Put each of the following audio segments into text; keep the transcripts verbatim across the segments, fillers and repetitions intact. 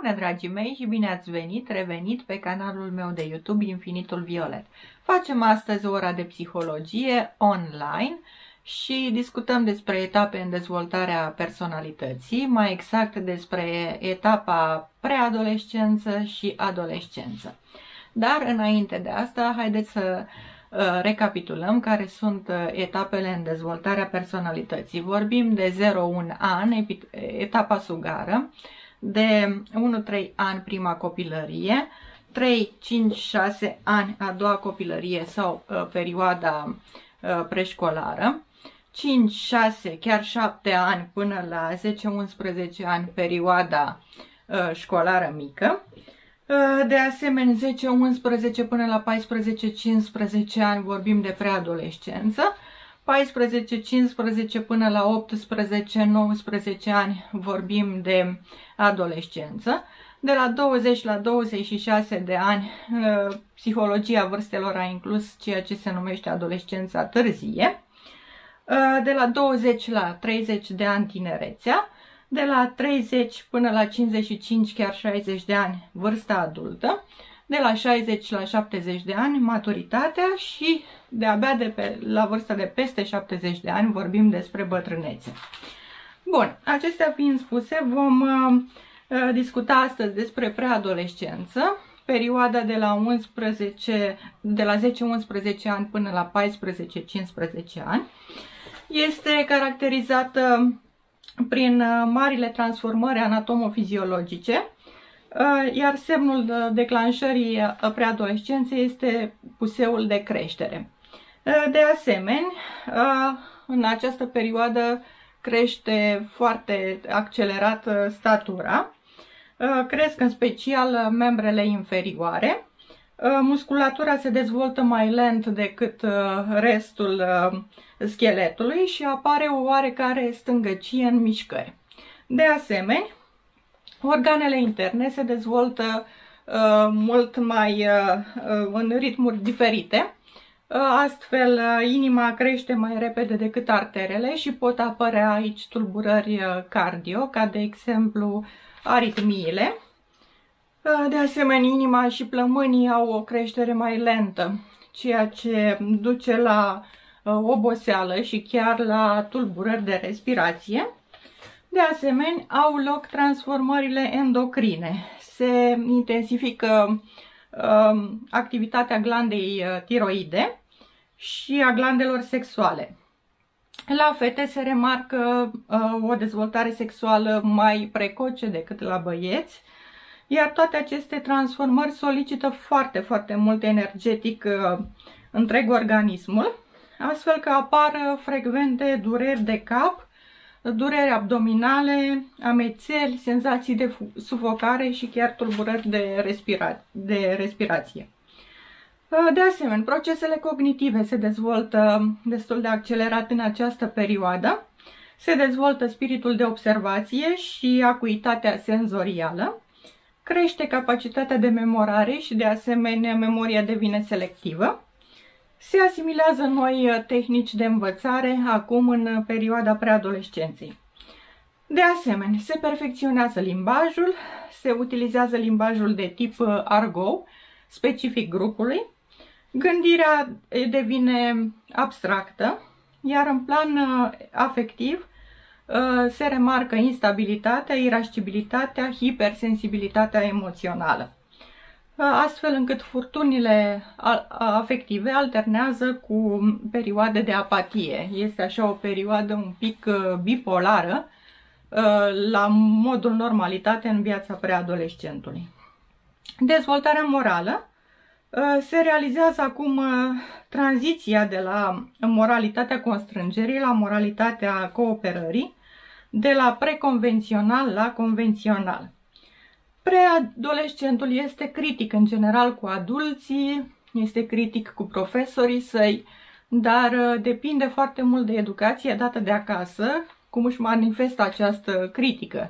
Bună, dragii mei, și bine ați venit, revenit pe canalul meu de YouTube Infinitul Violet. Facem astăzi ora de psihologie online și discutăm despre etape în dezvoltarea personalității, mai exact despre etapa preadolescență și adolescență. Dar înainte de asta, haideți să recapitulăm care sunt etapele în dezvoltarea personalității. Vorbim de zero unu an, etapa sugară, de unu trei ani prima copilărie, trei cinci șase ani a doua copilărie sau uh, perioada uh, preșcolară, cinci șase chiar șapte ani până la zece unsprezece ani perioada uh, școlară mică. Uh, de asemenea zece unsprezece până la paisprezece cincisprezece ani vorbim de preadolescență. paisprezece cincisprezece până la optsprezece nouăsprezece ani vorbim de adolescență. De la douăzeci la douăzeci și șase de ani, psihologia vârstelor a inclus ceea ce se numește adolescența târzie. De la douăzeci la treizeci de ani, tinerețea. De la treizeci până la cincizeci și cinci, chiar șaizeci de ani, vârsta adultă. De la șaizeci la șaptezeci de ani, maturitatea, și de-abia de pe, la vârsta de peste șaptezeci de ani vorbim despre bătrânețe. Bun, acestea fiind spuse, vom uh, discuta astăzi despre preadolescență, perioada de la, unsprezece, de la zece unsprezece ani până la paisprezece cincisprezece ani. Este caracterizată prin marile transformări anatomofiziologice, iar semnul declanșării preadolescenței este puseul de creștere. De asemenea, în această perioadă crește foarte accelerat statura, cresc în special membrele inferioare, musculatura se dezvoltă mai lent decât restul scheletului și apare o oarecare stângăcie în mișcări. De asemenea, organele interne se dezvoltă uh, mult mai uh, în ritmuri diferite, uh, astfel uh, inima crește mai repede decât arterele și pot apărea aici tulburări uh, cardio, ca de exemplu aritmiile. Uh, de asemenea, inima și plămânii au o creștere mai lentă, ceea ce duce la uh, oboseală și chiar la tulburări de respirație. De asemenea, au loc transformările endocrine. Se intensifică uh, activitatea glandei uh, tiroide și a glandelor sexuale. La fete se remarcă uh, o dezvoltare sexuală mai precoce decât la băieți, iar toate aceste transformări solicită foarte, foarte mult energetic uh, întreg organismul, astfel că apar frecvente dureri de cap, dureri abdominale, amețeli, senzații de sufocare și chiar tulburări de, respira de respirație. De asemenea, procesele cognitive se dezvoltă destul de accelerat în această perioadă. Se dezvoltă spiritul de observație și acuitatea senzorială. Crește capacitatea de memorare și, de asemenea, memoria devine selectivă. Se asimilează noi tehnici de învățare acum în perioada preadolescenței. De asemenea, se perfecționează limbajul, se utilizează limbajul de tip argot, specific grupului, gândirea devine abstractă, iar în plan afectiv se remarcă instabilitatea, irascibilitatea, hipersensibilitatea emoțională, astfel încât furtunile afective alternează cu perioade de apatie. Este așa o perioadă un pic bipolară la modul normalitate în viața preadolescentului. Dezvoltarea morală se realizează acum tranziția de la moralitatea constrângerii la moralitatea cooperării, de la preconvențional la convențional. Preadolescentul este critic în general cu adulții, este critic cu profesorii săi, dar depinde foarte mult de educația dată de acasă, cum își manifestă această critică.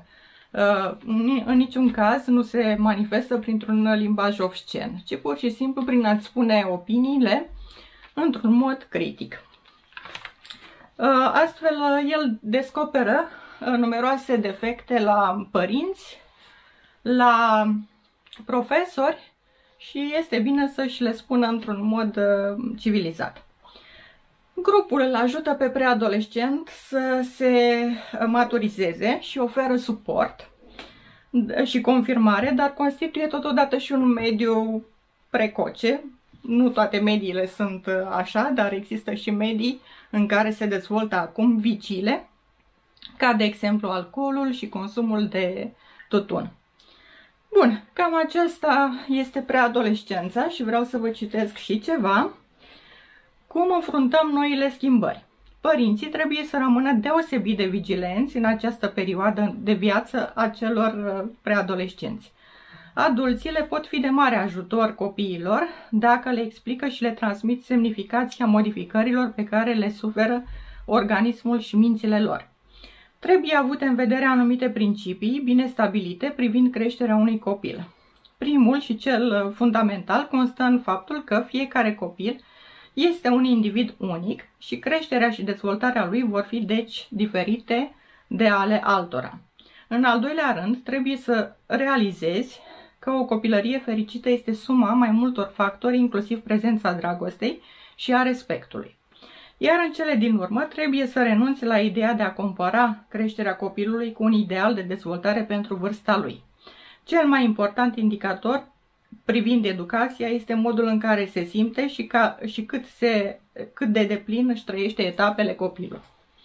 În niciun caz nu se manifestă printr-un limbaj obscen, ci pur și simplu prin a-ți spune opiniile într-un mod critic. Astfel, el descoperă numeroase defecte la părinți, la profesori și este bine să-și le spună într-un mod civilizat. Grupul îl ajută pe preadolescent să se maturizeze și oferă suport și confirmare, dar constituie totodată și un mediu precoce. Nu toate mediile sunt așa, dar există și medii în care se dezvoltă acum viciile, ca de exemplu alcoolul și consumul de tutun. Bun, cam aceasta este preadolescența și vreau să vă citesc și ceva. Cum înfruntăm noile schimbări? Părinții trebuie să rămână deosebit de vigilenți în această perioadă de viață a celor preadolescenți. Adulții le pot fi de mare ajutor copiilor dacă le explică și le transmit semnificația modificărilor pe care le suferă organismul și mințile lor. Trebuie avute în vedere anumite principii bine stabilite privind creșterea unui copil. Primul și cel fundamental constă în faptul că fiecare copil este un individ unic și creșterea și dezvoltarea lui vor fi deci diferite de ale altora. În al doilea rând, trebuie să realizezi că o copilărie fericită este suma mai multor factori, inclusiv prezența dragostei și a respectului. Iar în cele din urmă, trebuie să renunți la ideea de a compara creșterea copilului cu un ideal de dezvoltare pentru vârsta lui. Cel mai important indicator privind educația este modul în care se simte și, ca, și cât, se, cât de deplin își trăiește etapele copilului.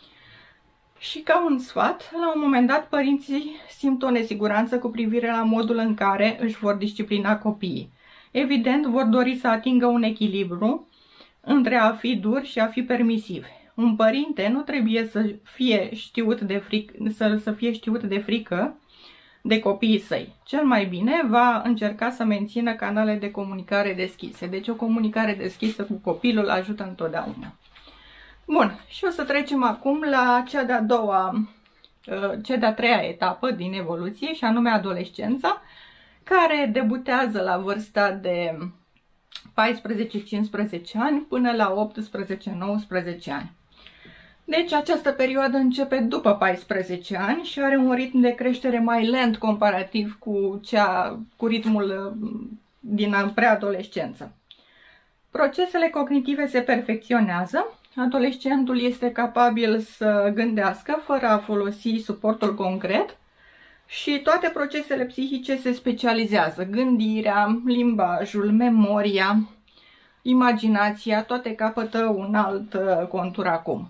Și ca un sfat, la un moment dat părinții simt o nesiguranță cu privire la modul în care își vor disciplina copiii. Evident, vor dori să atingă un echilibru între a fi dur și a fi permisiv. Un părinte nu trebuie să fie știut de frică, să, să fie știut de frică de copiii săi. Cel mai bine va încerca să mențină canale de comunicare deschise. Deci o comunicare deschisă cu copilul ajută întotdeauna. Bun, și o să trecem acum la cea de-a doua, cea de-a treia etapă din evoluție, și anume adolescența, care debutează la vârsta de paisprezece cincisprezece ani până la optsprezece nouăsprezece ani. Deci această perioadă începe după paisprezece ani și are un ritm de creștere mai lent comparativ cu, cea, cu ritmul din preadolescență. Procesele cognitive se perfecționează, adolescentul este capabil să gândească fără a folosi suportul concret și toate procesele psihice se specializează. Gândirea, limbajul, memoria, imaginația, toate capătă un alt contur acum.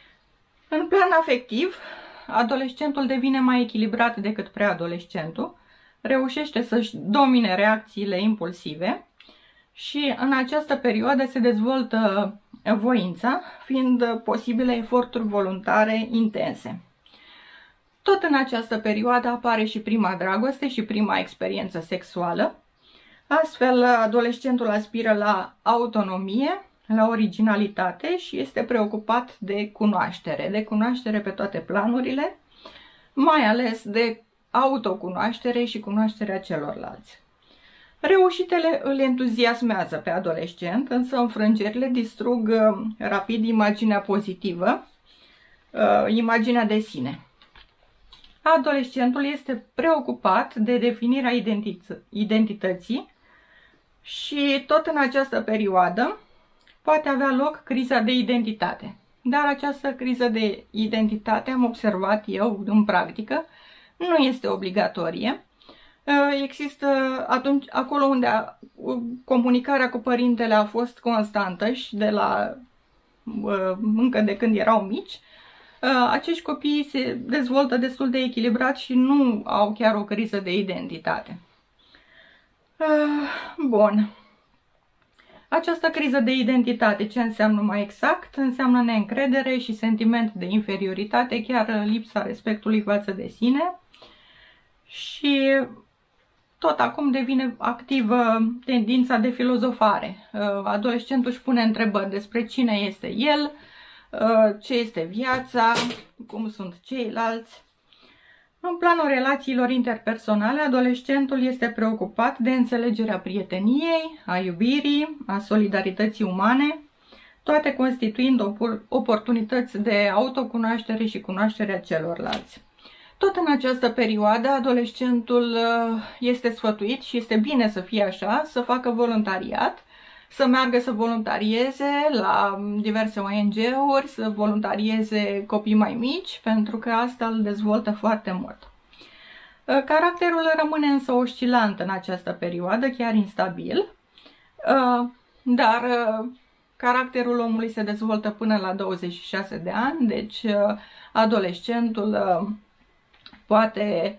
În plan afectiv, adolescentul devine mai echilibrat decât preadolescentul, reușește să-și domine reacțiile impulsive și în această perioadă se dezvoltă voința, fiind posibile eforturi voluntare intense. Tot în această perioadă apare și prima dragoste și prima experiență sexuală. Astfel, adolescentul aspiră la autonomie, la originalitate și este preocupat de cunoaștere, de cunoaștere pe toate planurile, mai ales de autocunoaștere și cunoașterea celorlalți. Reușitele îl entuziasmează pe adolescent, însă înfrângerile distrug rapid imaginea pozitivă, imaginea de sine. Adolescentul este preocupat de definirea identită- identității și tot în această perioadă poate avea loc criza de identitate. Dar această criză de identitate, am observat eu în practică, nu este obligatorie. Există atunci, acolo unde a, comunicarea cu părintele a fost constantă și de la, încă de când erau mici, acești copii se dezvoltă destul de echilibrat și nu au chiar o criză de identitate. Bun. Această criză de identitate, ce înseamnă mai exact? Înseamnă neîncredere și sentiment de inferioritate, chiar lipsa respectului față de sine. Și tot acum devine activă tendința de filozofare. Adolescentul își pune întrebări despre cine este el, ce este viața, cum sunt ceilalți. În planul relațiilor interpersonale, adolescentul este preocupat de înțelegerea prieteniei, a iubirii, a solidarității umane, toate constituind oportunități de autocunoaștere și cunoașterea celorlalți. Tot în această perioadă, adolescentul este sfătuit și este bine să fie așa, să facă voluntariat, să meargă să voluntarieze la diverse O N G-uri, să voluntarieze copii mai mici, pentru că asta îl dezvoltă foarte mult. Caracterul rămâne însă oscilant în această perioadă, chiar instabil, dar caracterul omului se dezvoltă până la douăzeci și șase de ani, deci adolescentul poate,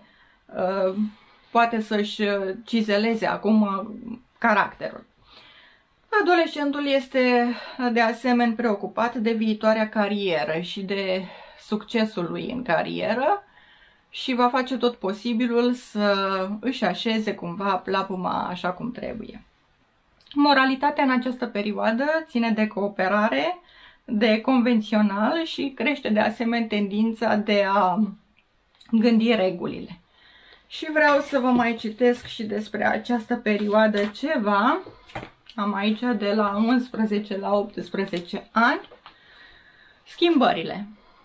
poate să-și cizeleze acum caracterul. Adolescentul este de asemenea preocupat de viitoarea carieră și de succesul lui în carieră și va face tot posibilul să își așeze cumva plapuma așa cum trebuie. Moralitatea în această perioadă ține de cooperare, de convențional și crește de asemenea tendința de a gândi regulile. Și vreau să vă mai citesc și despre această perioadă ceva. Am aici de la unsprezece la optsprezece ani. Schimbările.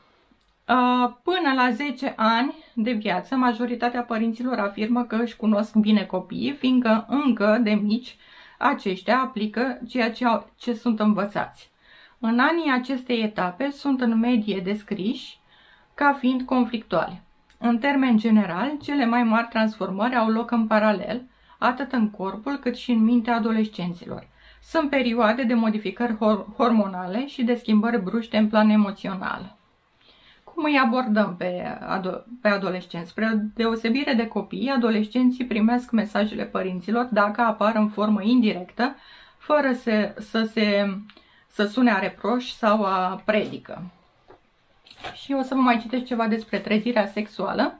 Până la zece ani de viață, majoritatea părinților afirmă că își cunosc bine copiii, fiindcă încă de mici aceștia aplică ceea ce, au, ce sunt învățați. În anii acestei etape sunt în medie descriși ca fiind conflictuale. În termen general, cele mai mari transformări au loc în paralel, atât în corpul cât și în mintea adolescenților. Sunt perioade de modificări hormonale și de schimbări bruște în plan emoțional. Cum îi abordăm pe, ado pe adolescenți? Spre deosebire de copii, adolescenții primesc mesajele părinților dacă apar în formă indirectă, fără să, să, se, să sune a reproș sau a predică. Și o să vă mai citesc ceva despre trezirea sexuală.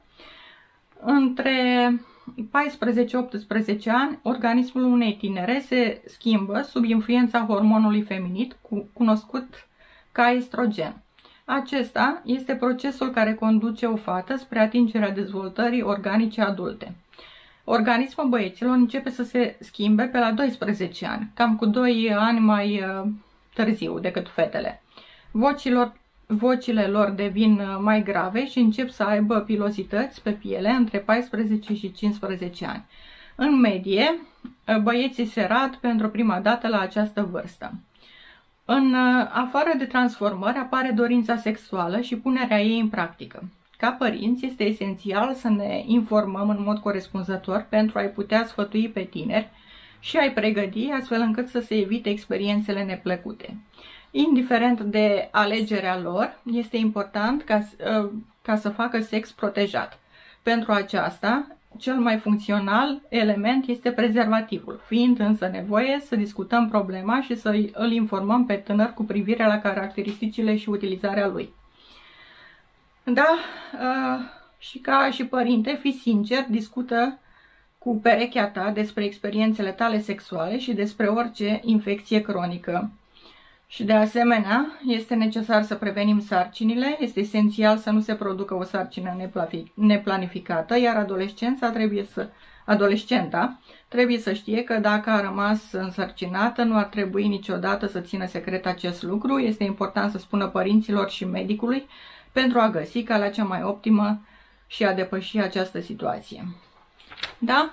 Între paisprezece optsprezece ani, organismul unei tinere se schimbă sub influența hormonului feminin, cunoscut ca estrogen. Acesta este procesul care conduce o fată spre atingerea dezvoltării organice adulte. Organismul băieților începe să se schimbe pe la doisprezece ani, cam cu doi ani mai târziu decât fetele. Vocilor, vocile lor devin mai grave și încep să aibă pilozități pe piele între paisprezece și cincisprezece ani. În medie, băieții se rad pentru prima dată la această vârstă. În afară de transformări apare dorința sexuală și punerea ei în practică. Ca părinți, este esențial să ne informăm în mod corespunzător pentru a-i putea sfătui pe tineri și a-i pregăti astfel încât să se evite experiențele neplăcute. Indiferent de alegerea lor, este important ca, ca să facă sex protejat. Pentru aceasta, cel mai funcțional element este prezervativul, fiind însă nevoie să discutăm problema și să îl informăm pe tânăr cu privire la caracteristicile și utilizarea lui. Da, și ca și părinte, fii sincer, discută cu perechea ta despre experiențele tale sexuale și despre orice infecție cronică. Și de asemenea, este necesar să prevenim sarcinile, este esențial să nu se producă o sarcină neplanificată, iar adolescența trebuie să, adolescenta trebuie să știe că dacă a rămas însărcinată, nu ar trebui niciodată să țină secret acest lucru. Este important să spună părinților și medicului pentru a găsi calea cea mai optimă și a depăși această situație. Da?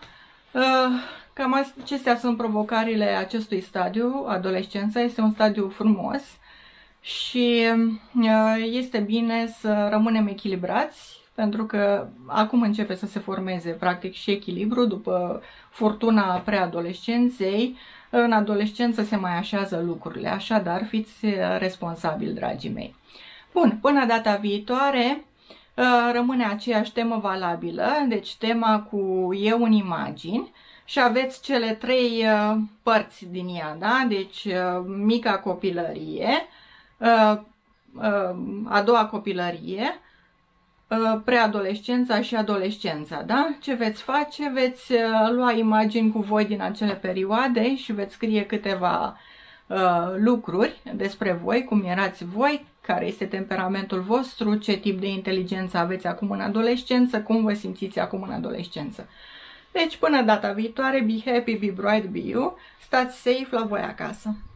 Cam acestea sunt provocările acestui stadiu, adolescența. Este un stadiu frumos și este bine să rămânem echilibrați, pentru că acum începe să se formeze practic și echilibru după furtuna preadolescenței. În adolescență se mai așează lucrurile, așadar fiți responsabili, dragii mei. Bun, până data viitoare rămâne aceeași temă valabilă, deci tema cu eu în imagini. Și aveți cele trei uh, părți din ea, da? Deci uh, mica copilărie, uh, uh, a doua copilărie, uh, preadolescența și adolescența, da? Ce veți face? Veți uh, lua imagini cu voi din acele perioade și veți scrie câteva uh, lucruri despre voi, cum erați voi, care este temperamentul vostru, ce tip de inteligență aveți acum în adolescență, cum vă simțiți acum în adolescență. Deci, până data viitoare, be happy, be bright, be you. Stați safe la voi acasă.